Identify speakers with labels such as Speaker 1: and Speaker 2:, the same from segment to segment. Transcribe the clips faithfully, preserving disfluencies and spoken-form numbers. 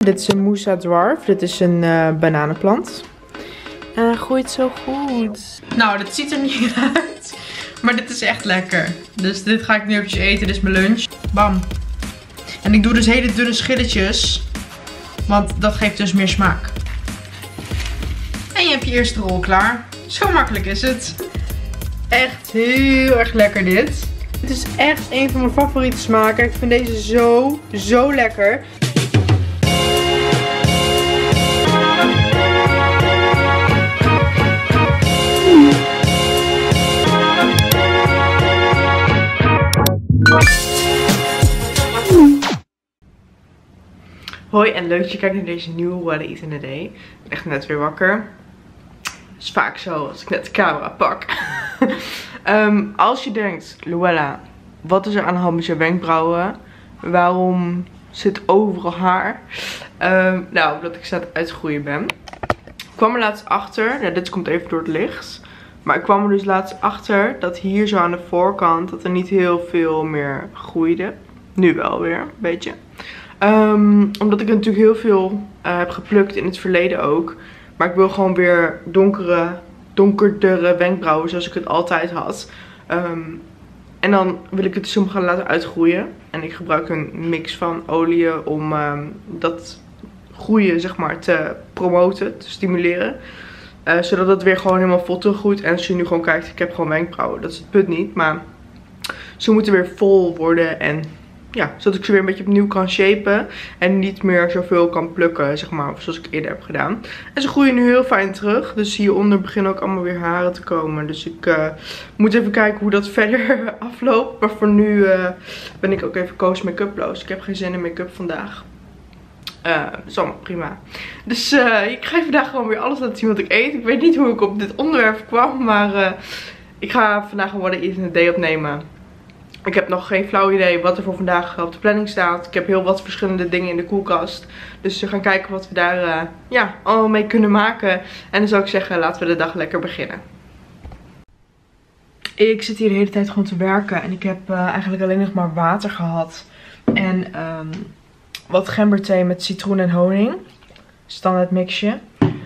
Speaker 1: Dit is een Moussa Dwarf. Dit is een uh, bananenplant. En hij groeit zo goed. Nou, dit ziet er niet uit. Maar dit is echt lekker. Dus dit ga ik nu eventjes eten. Dit is mijn lunch. Bam. En ik doe dus hele dunne schilletjes. Want dat geeft dus meer smaak. En je hebt je eerste rol klaar. Zo makkelijk is het. Echt heel erg lekker dit. Het is echt een van mijn favoriete smaken. Ik vind deze zo, zo lekker. Hoi en leuk dat je kijkt naar deze nieuwe What I Eat in a Day. Ik ben echt net weer wakker. Het is vaak zo als ik net de camera pak. um, als je denkt, Luella, wat is er aan de hand met je wenkbrauwen? Waarom zit overal haar? Um, nou, omdat ik aan het uitgroeien ben. Ik kwam er laatst achter, nou, dit komt even door het licht. Maar ik kwam er dus laatst achter dat hier zo aan de voorkant dat er niet heel veel meer groeide. Nu wel weer, een beetje. Um, omdat ik natuurlijk heel veel uh, heb geplukt in het verleden ook. Maar ik wil gewoon weer donkere, donkerdere wenkbrauwen zoals ik het altijd had. Um, en dan wil ik het dus gaan laten uitgroeien. En ik gebruik een mix van oliën om um, dat groeien zeg maar te promoten, te stimuleren. Uh, zodat het weer gewoon helemaal vol teruggroeit. En als je nu gewoon kijkt, ik heb gewoon wenkbrauwen. Dat is het punt niet. Maar ze moeten weer vol worden en... ja, zodat ik ze weer een beetje opnieuw kan shapen. En niet meer zoveel kan plukken, zeg maar, zoals ik eerder heb gedaan. En ze groeien nu heel fijn terug. Dus hieronder beginnen ook allemaal weer haren te komen. Dus ik uh, moet even kijken hoe dat verder afloopt. Maar voor nu uh, ben ik ook even koos make-uploos. Ik heb geen zin in make-up vandaag. Uh, dat is allemaal prima. Dus uh, ik ga vandaag gewoon weer alles laten zien wat ik eet. Ik weet niet hoe ik op dit onderwerp kwam. Maar uh, ik ga vandaag een What I Eat in a Day opnemen. Ik heb nog geen flauw idee wat er voor vandaag op de planning staat. Ik heb heel wat verschillende dingen in de koelkast. Dus we gaan kijken wat we daar uh, ja, allemaal mee kunnen maken. En dan zou ik zeggen, laten we de dag lekker beginnen. Ik zit hier de hele tijd gewoon te werken. En ik heb uh, eigenlijk alleen nog maar water gehad. En um, wat gemberthee met citroen en honing. Standaard mixje.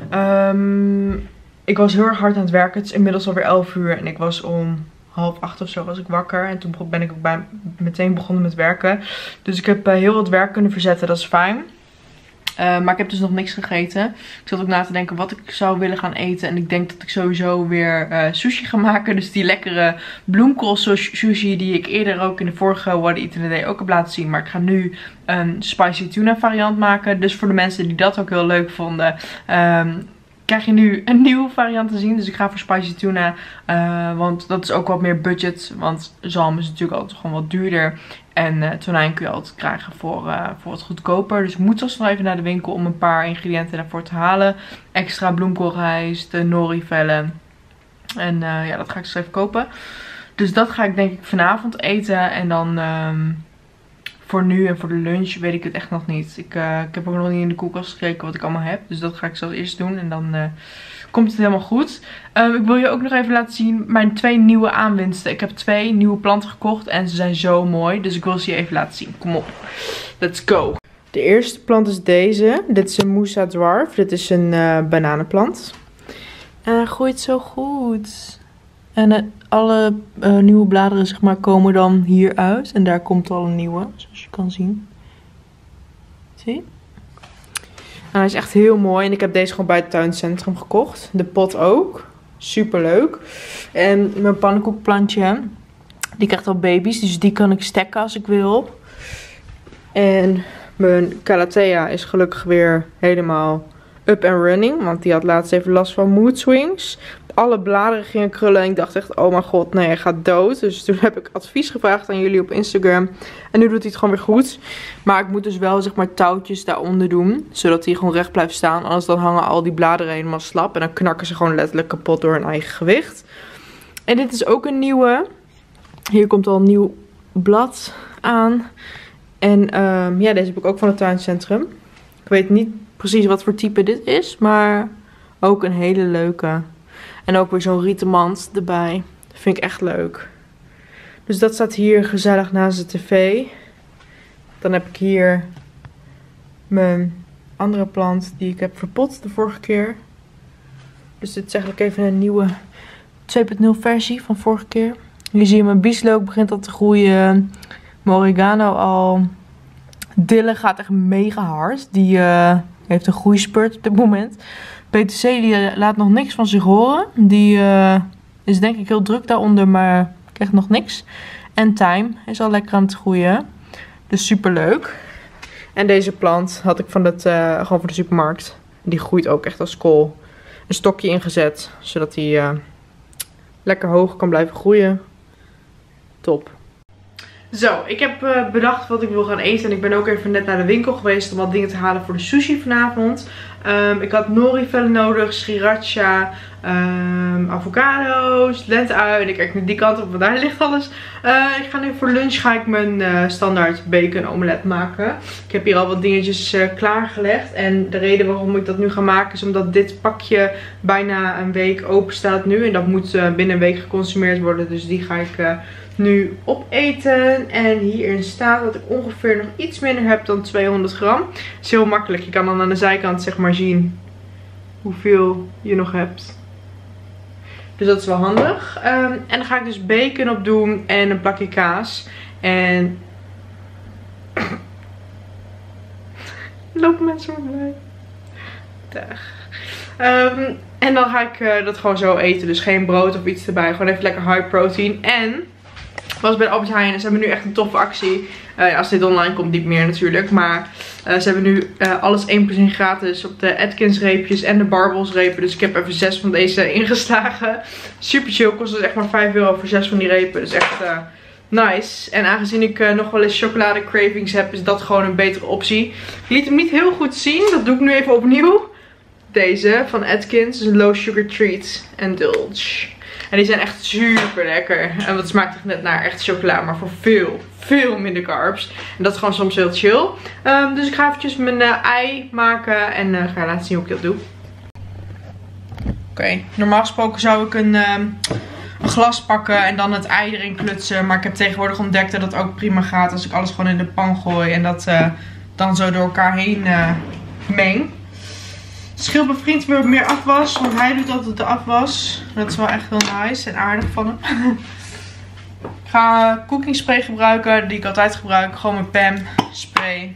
Speaker 1: Um, ik was heel erg hard aan het werken. Het is inmiddels alweer elf uur. En ik was om... half acht of zo was ik wakker. En toen ben ik ook bij, meteen begonnen met werken. Dus ik heb uh, heel wat werk kunnen verzetten. Dat is fijn. Uh, maar ik heb dus nog niks gegeten. Ik zat ook na te denken wat ik zou willen gaan eten. En ik denk dat ik sowieso weer uh, sushi ga maken. Dus die lekkere bloemkool sushi die ik eerder ook in de vorige What I Eat in a Day ook heb laten zien. Maar ik ga nu een spicy tuna variant maken. Dus voor de mensen die dat ook heel leuk vonden... Um, krijg je nu een nieuwe variant te zien. Dus ik ga voor spicy tuna. Uh, want dat is ook wat meer budget. Want zalm is natuurlijk altijd gewoon wat duurder. En uh, tonijn kun je altijd krijgen voor, uh, voor wat goedkoper. Dus ik moet zelfs nog even naar de winkel om een paar ingrediënten daarvoor te halen. Extra bloemkoolrijst, de nori vellen. En uh, ja, dat ga ik dus even kopen. Dus dat ga ik denk ik vanavond eten. En dan... Um, voor nu en voor de lunch weet ik het echt nog niet. Ik, uh, ik heb ook nog niet in de koelkast gekeken wat ik allemaal heb. Dus dat ga ik zelfs eerst doen. En dan uh, komt het helemaal goed. Um, ik wil je ook nog even laten zien mijn twee nieuwe aanwinsten. Ik heb twee nieuwe planten gekocht. En ze zijn zo mooi. Dus ik wil ze je even laten zien. Kom op. Let's go. De eerste plant is deze. Dit is een Moussa Dwarf. Dit is een uh, bananenplant. En hij groeit zo goed. En uh, alle uh, nieuwe bladeren zeg maar, komen dan hier uit. En daar komt al een nieuwe, zoals je kan zien. Zie? Nou, hij is echt heel mooi. En ik heb deze gewoon bij het tuincentrum gekocht. De pot ook. Super leuk. En mijn pannenkoekplantje. Die krijgt al baby's. Dus die kan ik stekken als ik wil. En mijn calathea is gelukkig weer helemaal up and running. Want die had laatst even last van mood swings. Alle bladeren gingen krullen en ik dacht echt, oh mijn god, nee, hij gaat dood. Dus toen heb ik advies gevraagd aan jullie op Instagram. En nu doet hij het gewoon weer goed. Maar ik moet dus wel, zeg maar, touwtjes daaronder doen. Zodat hij gewoon recht blijft staan. Anders dan hangen al die bladeren helemaal slap. En dan knakken ze gewoon letterlijk kapot door hun eigen gewicht. En dit is ook een nieuwe. Hier komt al een nieuw blad aan. En um, ja, deze heb ik ook van het tuincentrum. Ik weet niet precies wat voor type dit is. Maar ook een hele leuke. En ook weer zo'n rieten mand erbij. Dat vind ik echt leuk. Dus dat staat hier gezellig naast de tv. Dan heb ik hier mijn andere plant die ik heb verpot de vorige keer. Dus dit is eigenlijk even een nieuwe twee punt nul versie van vorige keer. Hier zie je mijn bieslook begint al te groeien. Mijn oregano al. Dille gaat echt mega hard. Die uh, heeft een groeispurt op dit moment. Peterselie laat nog niks van zich horen. Die uh, is denk ik heel druk daaronder, maar krijgt nog niks. En thyme is al lekker aan het groeien. Dus super leuk. En deze plant had ik van het, uh, gewoon van de supermarkt. Die groeit ook echt als kool. Een stokje ingezet, zodat hij uh, lekker hoog kan blijven groeien. Top. Zo, ik heb uh, bedacht wat ik wil gaan eten. En ik ben ook even net naar de winkel geweest om wat dingen te halen voor de sushi vanavond. Um, ik had nori-vellen nodig, sriracha, um, avocado's, lenteui. En ik kijk naar die kant op, want daar ligt alles. Uh, ik ga nu voor lunch ga ik mijn uh, standaard bacon omelet maken. Ik heb hier al wat dingetjes uh, klaargelegd. En de reden waarom ik dat nu ga maken is omdat dit pakje bijna een week open staat nu. En dat moet uh, binnen een week geconsumeerd worden. Dus die ga ik uh, nu opeten. En hierin staat dat ik ongeveer nog iets minder heb dan tweehonderd gram. Dat is heel makkelijk. Je kan dan aan de zijkant zeg maar zien hoeveel je nog hebt. Dus dat is wel handig. Um, en dan ga ik dus bacon op doen en een plakje kaas. En lopen mensen voorbij. Dag. Um, en dan ga ik uh, dat gewoon zo eten. Dus geen brood of iets erbij. Gewoon even lekker high protein. En ik was bij de Albert Heijn en ze hebben nu echt een toffe actie. Uh, als dit online komt, niet meer natuurlijk. Maar uh, ze hebben nu uh, alles één plus één gratis op de Atkins reepjes en de Barbels repen. Dus ik heb even zes van deze ingeslagen. Super chill. Kost dus echt maar vijf euro voor zes van die repen. Dus echt uh, nice. En aangezien ik uh, nog wel eens chocolade cravings heb, is dat gewoon een betere optie. Ik liet hem niet heel goed zien. Dat doe ik nu even opnieuw. Deze van Atkins. Dus een low sugar treat. Indulge. En die zijn echt super lekker. En dat smaakt echt net naar echt chocola. Maar voor veel, veel minder carbs. En dat is gewoon soms heel chill. Um, dus ik ga eventjes mijn uh, ei maken. En uh, ga laten zien hoe ik dat doe. Oké, okay. Normaal gesproken zou ik een, um, een glas pakken. En dan het ei erin klutsen. Maar ik heb tegenwoordig ontdekt dat het ook prima gaat. Als ik alles gewoon in de pan gooi. En dat uh, dan zo door elkaar heen uh, meng. Het scheelt mijn vriend weer meer afwas, want hij doet altijd de afwas. Dat is wel echt heel nice en aardig van hem. Ik ga cooking spray gebruiken, die ik altijd gebruik. Gewoon mijn P A M spray.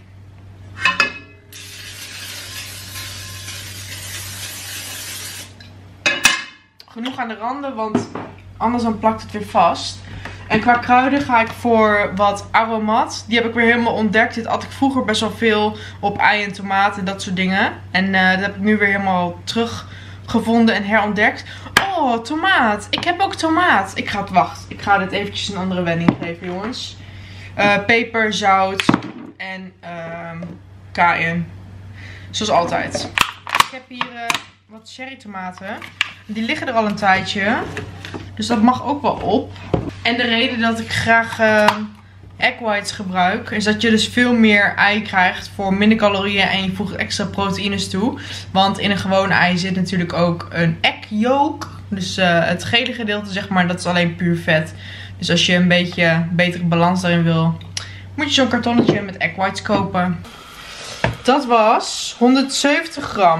Speaker 1: Genoeg aan de randen, want anders dan plakt het weer vast. En qua kruiden ga ik voor wat aromat. Die heb ik weer helemaal ontdekt. Dit had ik vroeger best wel veel op ei en tomaten en dat soort dingen. En uh, dat heb ik nu weer helemaal teruggevonden en herontdekt. Oh, tomaat. Ik heb ook tomaat. Ik ga het wachten. Ik ga dit eventjes een andere wending geven, jongens. Uh, peper, zout en uh, cayenne. Zoals altijd. Ik heb hier uh, wat cherry tomaten. Die liggen er al een tijdje. Dus dat mag ook wel op. En de reden dat ik graag uh, egg whites gebruik, is dat je dus veel meer ei krijgt voor minder calorieën en je voegt extra proteïnes toe. Want in een gewoon ei zit natuurlijk ook een egg yolk. Dus uh, het gele gedeelte zeg maar, dat is alleen puur vet. Dus als je een beetje betere balans daarin wil, moet je zo'n kartonnetje met egg whites kopen. Dat was honderdzeventig gram.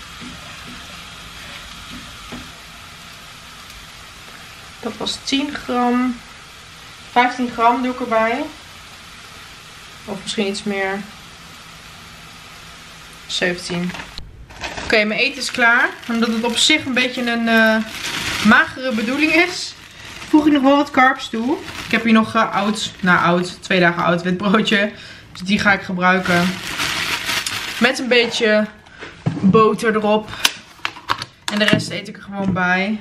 Speaker 1: Dat was tien gram. vijftien gram doe ik erbij. Of misschien iets meer. zeventien. Oké, okay, mijn eten is klaar. Omdat het op zich een beetje een uh, magere bedoeling is, voeg ik nog wel wat carbs toe. Ik heb hier nog uh, oud, nou oud, twee dagen oud wit broodje. Dus die ga ik gebruiken. Met een beetje boter erop. En de rest eet ik er gewoon bij.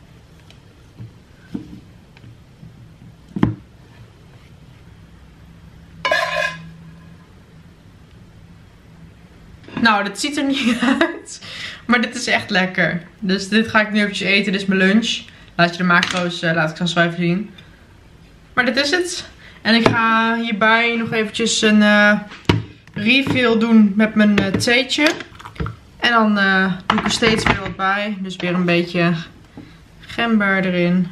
Speaker 1: Nou, dit ziet er niet uit. Maar dit is echt lekker. Dus dit ga ik nu eventjes eten. Dit is mijn lunch. Laat je de macro's, uh, laat ik zo even zien. Maar dit is het. En ik ga hierbij nog eventjes een uh, refill doen met mijn uh, theetje. En dan uh, doe ik er steeds weer wat bij. Dus weer een beetje gember erin.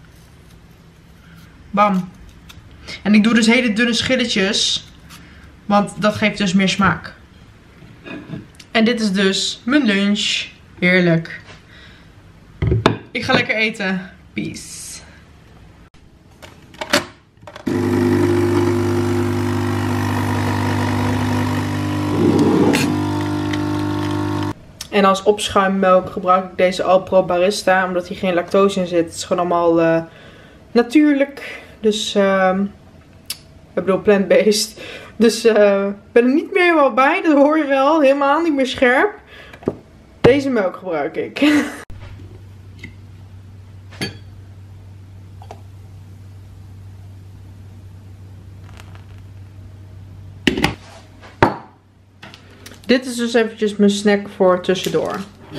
Speaker 1: Bam. En ik doe dus hele dunne schilletjes. Want dat geeft dus meer smaak. En dit is dus mijn lunch. Heerlijk. Ik ga lekker eten. Peace. En als opschuimmelk gebruik ik deze Alpro Barista. Omdat hier geen lactose in zit. Het is gewoon allemaal uh, natuurlijk. Dus uh, ik bedoel plant-based. Dus ik uh, ben er niet meer helemaal bij. Dat hoor je wel. Helemaal niet meer scherp. Deze melk gebruik ik. Dit is dus eventjes mijn snack voor tussendoor.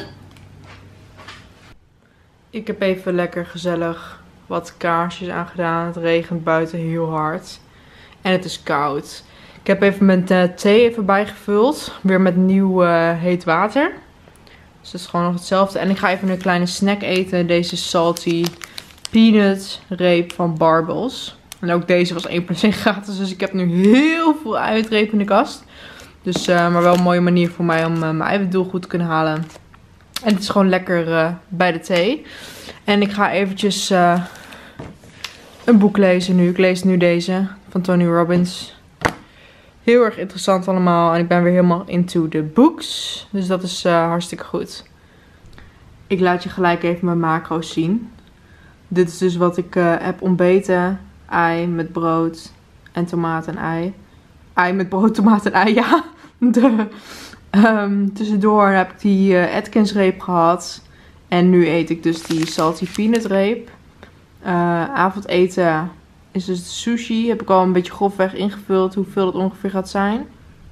Speaker 1: Ik heb even lekker gezellig wat kaarsjes aangedaan. Het regent buiten heel hard. En het is koud. Ik heb even mijn thee even bijgevuld. Weer met nieuw uh, heet water. Dus dat is gewoon nog hetzelfde. En ik ga even een kleine snack eten. Deze salty peanut reep van Barbels. En ook deze was één percent gratis. Dus ik heb nu heel veel eiwitreep in de kast. Dus, uh, maar wel een mooie manier voor mij om uh, mijn eiwitdoel goed te kunnen halen. En het is gewoon lekker uh, bij de thee. En ik ga eventjes uh, een boek lezen nu. Ik lees nu deze van Tony Robbins. Heel erg interessant allemaal. En ik ben weer helemaal into the books. Dus dat is uh, hartstikke goed. Ik laat je gelijk even mijn macro's zien. Dit is dus wat ik uh, heb ontbeten. Ei met brood en tomaat en ei. Ei met brood, tomaat en ei, ja. De, um, tussendoor heb ik die uh, Atkins reep gehad. En nu eet ik dus die salty peanut reep. Uh, avondeten is dus de sushi. Heb ik al een beetje grofweg ingevuld hoeveel het ongeveer gaat zijn.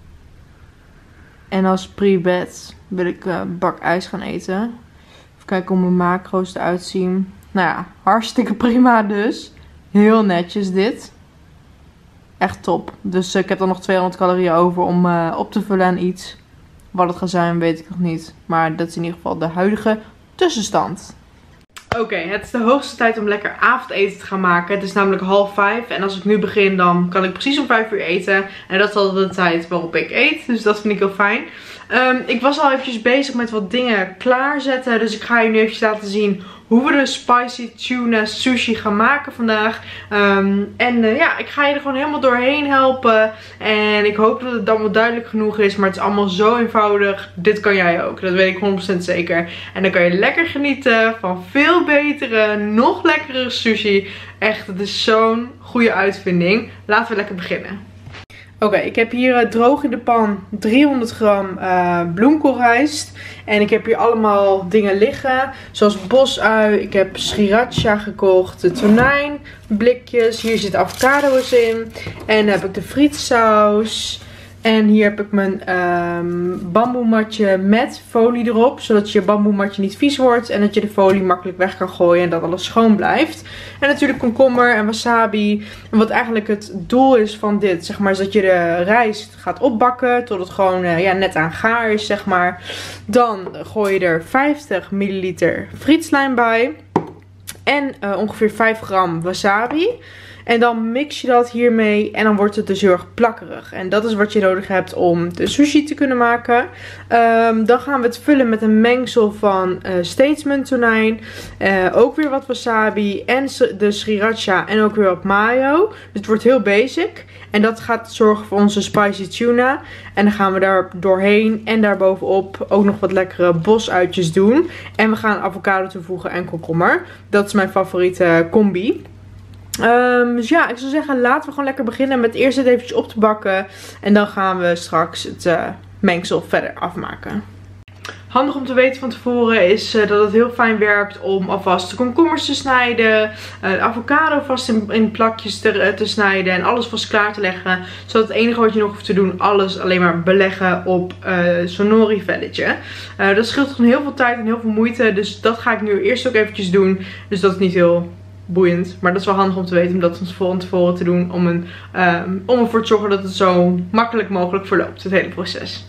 Speaker 1: En als pre-bed wil ik uh, bak ijs gaan eten. Even kijken hoe mijn macro's eruit zien. Nou ja, hartstikke prima dus. Heel netjes dit. Echt top. Dus uh, ik heb dan nog tweehonderd calorieën over om uh, op te vullen aan iets. Wat het gaat zijn weet ik nog niet. Maar dat is in ieder geval de huidige tussenstand. Oké, okay, het is de hoogste tijd om lekker avondeten te gaan maken. Het is namelijk half vijf. En als ik nu begin dan kan ik precies om vijf uur eten. En dat is al de tijd waarop ik eet. Dus dat vind ik heel fijn. Um, ik was al eventjes bezig met wat dingen klaarzetten. Dus ik ga je nu eventjes laten zien hoe we de spicy tuna sushi gaan maken vandaag. Um, en uh, ja, ik ga je er gewoon helemaal doorheen helpen. En ik hoop dat het dan wel duidelijk genoeg is. Maar het is allemaal zo eenvoudig. Dit kan jij ook. Dat weet ik honderd procent zeker. En dan kan je lekker genieten van veel betere, nog lekkere sushi. Echt, het is zo'n goede uitvinding. Laten we lekker beginnen. Oké, okay, ik heb hier uh, droog in de pan driehonderd gram uh, bloemkoolrijst. En ik heb hier allemaal dingen liggen. Zoals bosui. Ik heb sriracha gekocht. De tonijn. Blikjes. Hier zit avocado's in. En dan heb ik de frietsaus. En hier heb ik mijn um, bamboematje met folie erop. Zodat je bamboematje niet vies wordt. En dat je de folie makkelijk weg kan gooien. En dat alles schoon blijft. En natuurlijk komkommer en wasabi. En wat eigenlijk het doel is van dit. Zeg maar is dat je de rijst gaat opbakken. Tot het gewoon uh, ja, net aan gaar is. Zeg maar. Dan gooi je er vijftig milliliter frietslijm bij. En uh, ongeveer vijf gram wasabi. En dan mix je dat hiermee en dan wordt het dus heel erg plakkerig. En dat is wat je nodig hebt om de sushi te kunnen maken. Um, dan gaan we het vullen met een mengsel van uh, Statesman tonijn. Uh, ook weer wat wasabi en de sriracha en ook weer wat mayo. Dus het wordt heel basic. En dat gaat zorgen voor onze spicy tuna. En dan gaan we daar doorheen en daarbovenop ook nog wat lekkere bosuitjes doen. En we gaan avocado toevoegen en komkommer. Dat is mijn favoriete combi. Um, dus ja, ik zou zeggen, laten we gewoon lekker beginnen met eerst het eventjes op te bakken. En dan gaan we straks het uh, mengsel verder afmaken. Handig om te weten van tevoren is uh, dat het heel fijn werkt om alvast de komkommers te snijden. Uh, de avocado vast in, in plakjes te, te snijden en alles vast klaar te leggen. Zodat het enige wat je nog hoeft te doen, alles alleen maar beleggen op uh, zo'n nori velletje. Uh, dat scheelt gewoon heel veel tijd en heel veel moeite. Dus dat ga ik nu eerst ook eventjes doen. Dus dat is niet heel boeiend. Maar dat is wel handig om te weten om dat van tevoren te doen. Om, een, um, om ervoor te zorgen dat het zo makkelijk mogelijk verloopt, het hele proces.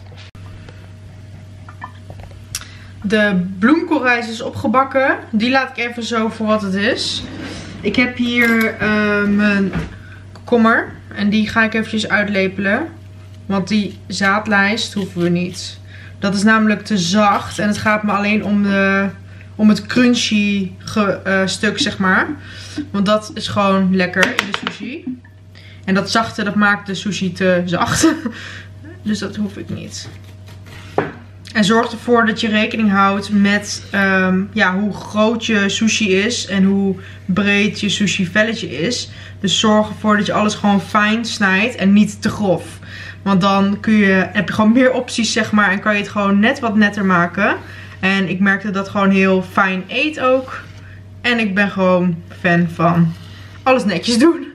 Speaker 1: De bloemkoolrijst is opgebakken. Die laat ik even zo voor wat het is. Ik heb hier uh, mijn komkommer. En die ga ik eventjes uitlepelen. Want die zaadlijst hoeven we niet. Dat is namelijk te zacht. En het gaat me alleen om, de, om het crunchy ge, uh, stuk, zeg maar. Want dat is gewoon lekker in de sushi. En dat zachte, dat maakt de sushi te zacht. Dus dat hoef ik niet. En zorg ervoor dat je rekening houdt met um, ja, hoe groot je sushi is. En hoe breed je sushi velletje is. Dus zorg ervoor dat je alles gewoon fijn snijdt en niet te grof. Want dan kun je, heb je gewoon meer opties, zeg maar. En kan je het gewoon net wat netter maken. En ik merkte dat gewoon heel fijn eet ook. En ik ben gewoon fan van alles netjes doen.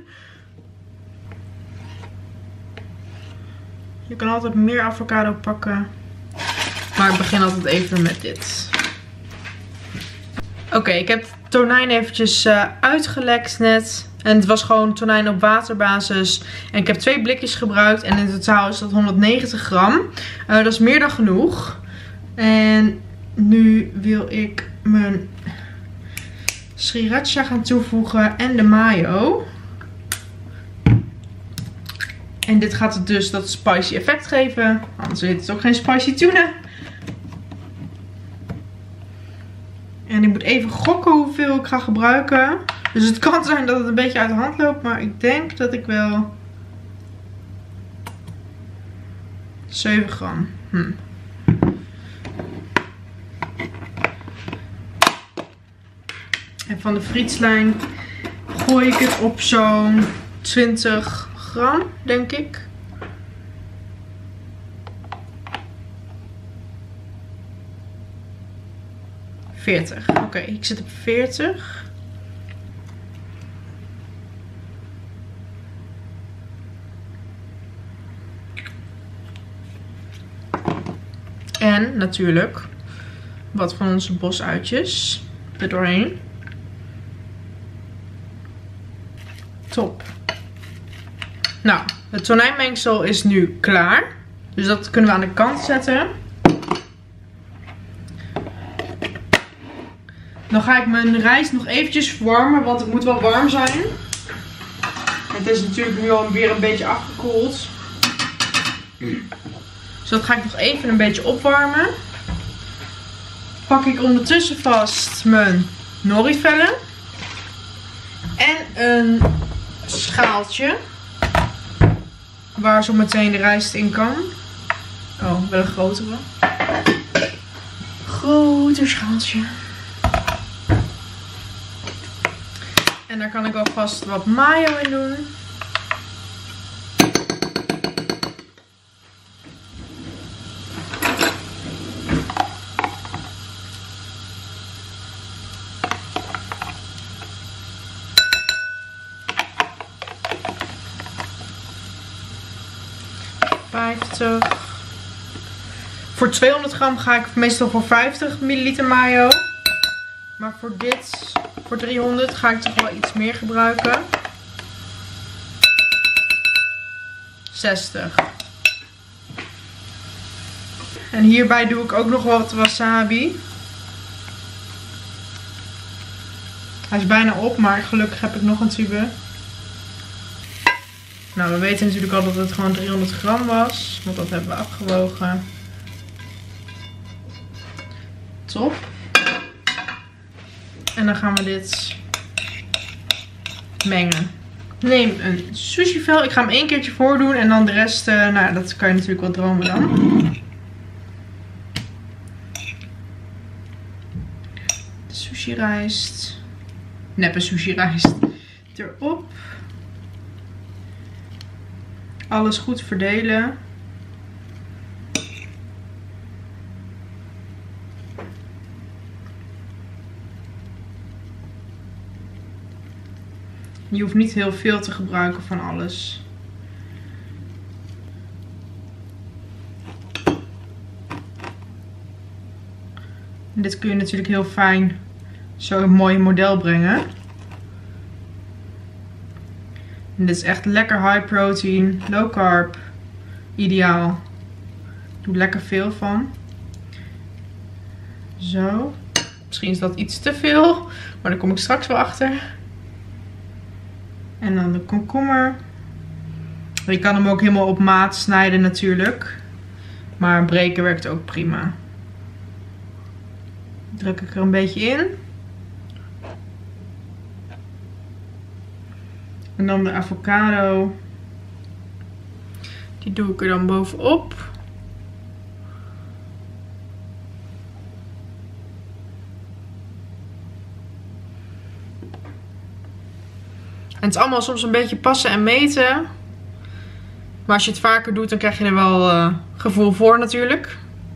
Speaker 1: Je kan altijd meer avocado pakken. Maar ik begin altijd even met dit. Oké, okay, ik heb tonijn eventjes uh, uitgelekt net. En het was gewoon tonijn op waterbasis. En ik heb twee blikjes gebruikt. En in totaal is dat honderdnegentig gram. Uh, dat is meer dan genoeg. En nu wil ik mijn sriracha gaan toevoegen. En de mayo. En dit gaat het dus dat spicy effect geven. Anders heet het ook geen spicy tuna. En ik moet even gokken hoeveel ik ga gebruiken. Dus het kan zijn dat het een beetje uit de hand loopt. Maar ik denk dat ik wel zeven gram. Hm. En van de frietslijn gooi ik het op zo'n twintig gram, denk ik. veertig. Oké, okay, ik zit op veertig. En natuurlijk wat van onze bosuitjes er doorheen. Top. Nou, het tonijnmengsel is nu klaar. Dus dat kunnen we aan de kant zetten. Dan ga ik mijn rijst nog eventjes verwarmen, want het moet wel warm zijn. Het is natuurlijk nu al weer een beetje afgekoeld. Dus dat ga ik nog even een beetje opwarmen. Pak ik ondertussen vast mijn nori-vellen. En een schaaltje. Waar zo meteen de rijst in kan. Oh, wel een grotere. Groter schaaltje. En daar kan ik alvast wat mayo in doen. vijftig. Voor tweehonderd gram ga ik meestal voor vijftig milliliter mayo. Maar voor dit, voor driehonderd, ga ik toch wel iets meer gebruiken. zestig. En hierbij doe ik ook nog wat wasabi. Hij is bijna op, maar gelukkig heb ik nog een tube. Nou, we weten natuurlijk al dat het gewoon driehonderd gram was. Want dat hebben we afgewogen. Top. En dan gaan we dit mengen. Neem een sushi vel. Ik ga hem één keertje voordoen. En dan de rest, uh, nou dat kan je natuurlijk wel dromen dan. De sushi rijst. Neppe sushi rijst. Erop. Alles goed verdelen. Je hoeft niet heel veel te gebruiken van alles. En dit kun je natuurlijk heel fijn zo een mooi model brengen. En dit is echt lekker high protein, low carb, ideaal. Ik doe lekker veel van. Zo. Misschien is dat iets te veel, maar daar kom ik straks wel achter. En dan de komkommer. Je kan hem ook helemaal op maat snijden natuurlijk. Maar breken werkt ook prima. Druk ik er een beetje in. En dan de avocado. Die doe ik er dan bovenop. En het is allemaal soms een beetje passen en meten. Maar als je het vaker doet, dan krijg je er wel uh, gevoel voor natuurlijk.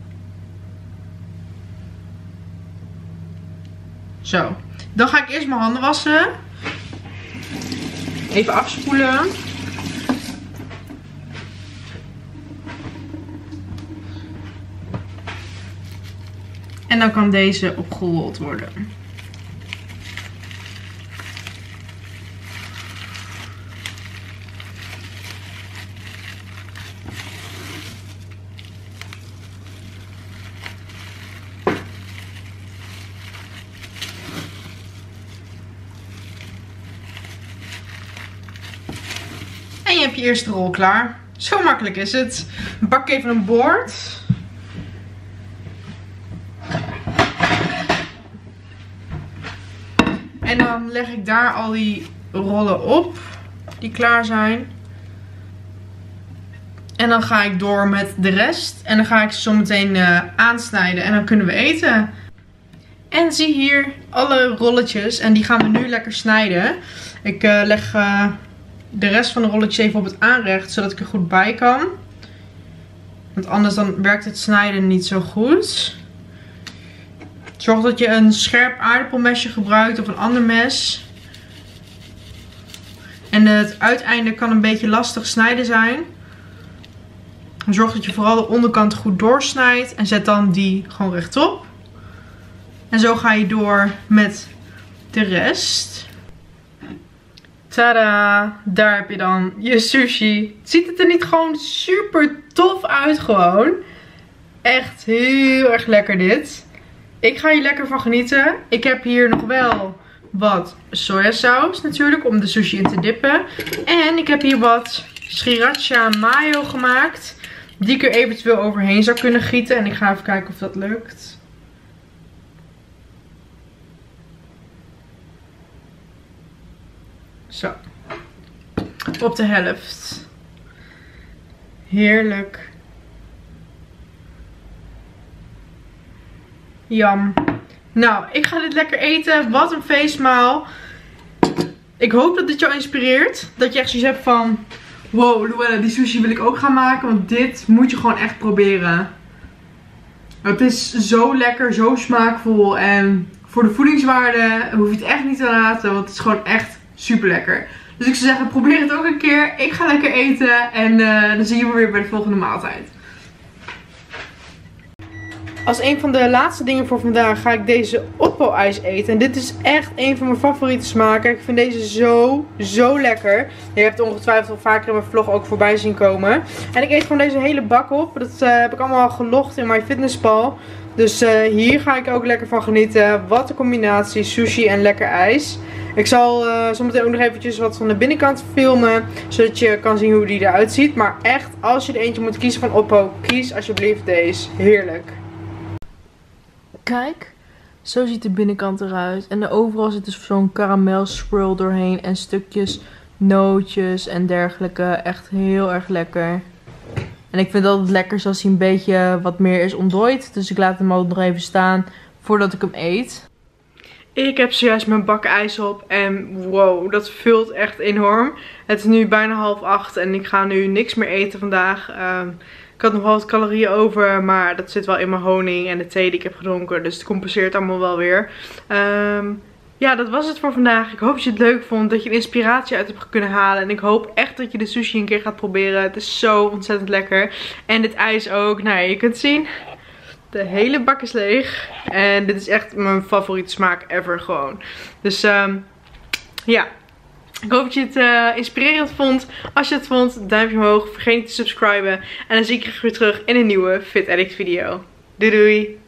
Speaker 1: Zo. Dan ga ik eerst mijn handen wassen. Even afspoelen. En dan kan deze opgerold worden. En je hebt je eerste rol klaar. Zo makkelijk is het. Dan pak ik even een bord. En dan leg ik daar al die rollen op die klaar zijn. En dan ga ik door met de rest. En dan ga ik ze zo meteen uh, aansnijden. En dan kunnen we eten. En zie hier alle rolletjes. En die gaan we nu lekker snijden. Ik uh, leg uh, de rest van de rolletjes even op het aanrecht. Zodat ik er goed bij kan. Want anders dan werkt het snijden niet zo goed. Zorg dat je een scherp aardappelmesje gebruikt of een ander mes. En het uiteinde kan een beetje lastig snijden zijn. Zorg dat je vooral de onderkant goed doorsnijdt. En zet dan die gewoon rechtop. En zo ga je door met de rest. Tada! Daar heb je dan je sushi. Ziet het er niet gewoon super tof uit gewoon? Echt heel erg lekker dit. Ik ga hier lekker van genieten. Ik heb hier nog wel wat sojasaus natuurlijk om de sushi in te dippen. En ik heb hier wat sriracha mayo gemaakt. Die ik er eventueel overheen zou kunnen gieten. En ik ga even kijken of dat lukt. Zo. Op de helft. Heerlijk. Jam. Nou, ik ga dit lekker eten. Wat een feestmaal. Ik hoop dat dit jou inspireert. Dat je echt zoiets hebt van... Wow, Luella, die sushi wil ik ook gaan maken. Want dit moet je gewoon echt proberen. Het is zo lekker, zo smaakvol. En voor de voedingswaarde hoef je het echt niet te laten. Want het is gewoon echt super lekker. Dus ik zou zeggen, probeer het ook een keer. Ik ga lekker eten. En uh, dan zien we weer bij de volgende maaltijd. Als een van de laatste dingen voor vandaag ga ik deze Oppo-ijs eten. En dit is echt een van mijn favoriete smaken. Ik vind deze zo, zo lekker. Je hebt het ongetwijfeld al vaker in mijn vlog ook voorbij zien komen. En ik eet gewoon deze hele bak op. Dat uh, heb ik allemaal al gelogd in mijn fitnesspal. Dus uh, hier ga ik ook lekker van genieten. Wat een combinatie sushi en lekker ijs. Ik zal uh, zometeen ook nog eventjes wat van de binnenkant filmen. Zodat je kan zien hoe die eruit ziet. Maar echt, als je er eentje moet kiezen van Oppo, kies alsjeblieft deze. Heerlijk. Kijk, zo ziet de binnenkant eruit. En overal zit dus zo'n karamel swirl doorheen. En stukjes nootjes en dergelijke. Echt heel erg lekker. En ik vind dat het lekker als hij een beetje wat meer is ontdooid. Dus ik laat hem ook nog even staan voordat ik hem eet. Ik heb zojuist mijn bak ijs op. En wow, dat vult echt enorm. Het is nu bijna half acht. En ik ga nu niks meer eten vandaag. Um, Ik had nog wel wat calorieën over, maar dat zit wel in mijn honing en de thee die ik heb gedronken. Dus het compenseert allemaal wel weer. Um, ja, dat was het voor vandaag. Ik hoop dat je het leuk vond, dat je er inspiratie uit hebt kunnen halen. En ik hoop echt dat je de sushi een keer gaat proberen. Het is zo ontzettend lekker. En dit ijs ook. Nou, je kunt zien, de hele bak is leeg. En dit is echt mijn favoriete smaak ever gewoon. Dus um, ja. Ik hoop dat je het uh, inspirerend vond. Als je het vond, duimpje omhoog. Vergeet niet te subscriben. En dan zie ik je weer terug in een nieuwe Fit Addict video. Doei doei!